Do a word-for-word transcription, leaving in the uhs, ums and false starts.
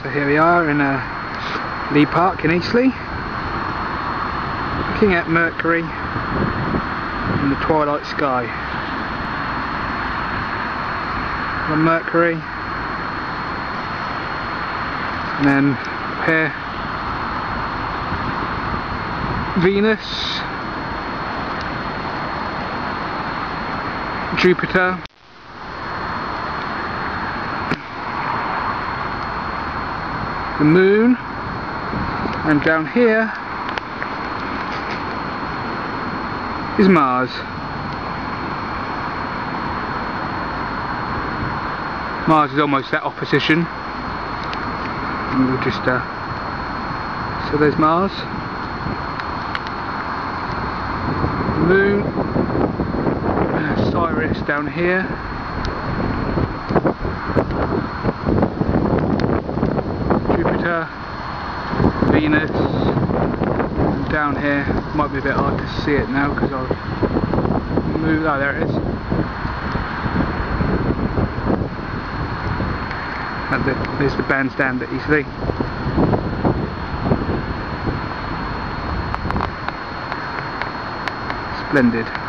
So here we are in uh, Leigh Park in Eastleigh, looking at Mercury in the twilight sky. On Mercury, and then here Venus, Jupiter, the Moon, and down here is Mars. Mars is almost at opposition. And we'll just uh, so there's Mars, Moon, uh, Sirius down here, Jupiter, Venus, and down here might be a bit hard to see it now because I'll move. Oh, there it is. And the, there's the bandstand at Eastleigh. Splendid.